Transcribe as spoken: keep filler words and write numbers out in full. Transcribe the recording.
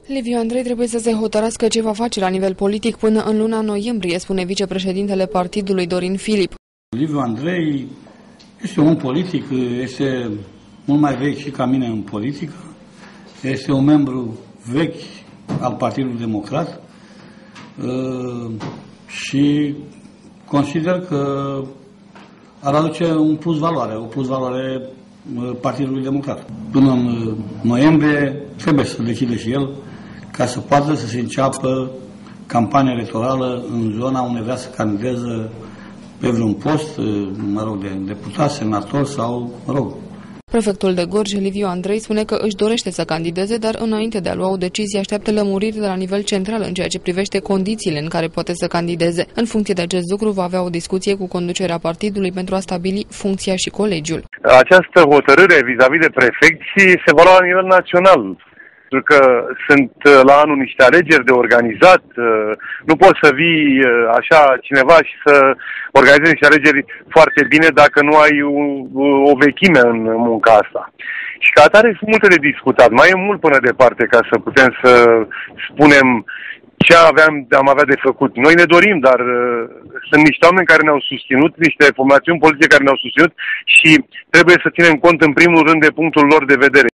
Liviu Andrei trebuie să se hotărască ce va face la nivel politic până în luna noiembrie, spune vicepreședintele partidului Dorin Filip. Liviu Andrei este un om politic, este mult mai vechi și ca mine în politică, este un membru vechi al Partidului Democrat și consider că ar aduce un plus valoare, o plus valoare Partidului Democrat. Până în noiembrie trebuie să decide și el ca să poată să se înceapă campania electorală în zona unde vrea să candideze pe vreun post, mă rog, de deputat, senator sau, mă rog. Prefectul de Gorj, Liviu Andrei, spune că își dorește să candideze, dar înainte de a lua o decizie așteaptă lămuriri de la nivel central în ceea ce privește condițiile în care poate să candideze. În funcție de acest lucru va avea o discuție cu conducerea partidului pentru a stabili funcția și colegiul. Această hotărâre vis-a-vis de prefecții se va lua la nivel național. Pentru că sunt la anul niște alegeri de organizat, nu poți să vii așa cineva și să organizezi niște alegeri foarte bine dacă nu ai o vechime în munca asta. Și ca atare sunt multe de discutat, mai e mult până departe ca să putem să spunem ce aveam, am avea de făcut. Noi ne dorim, dar uh, sunt niște oameni care ne-au susținut, niște formațiuni politice care ne-au susținut și trebuie să ținem cont în primul rând de punctul lor de vedere.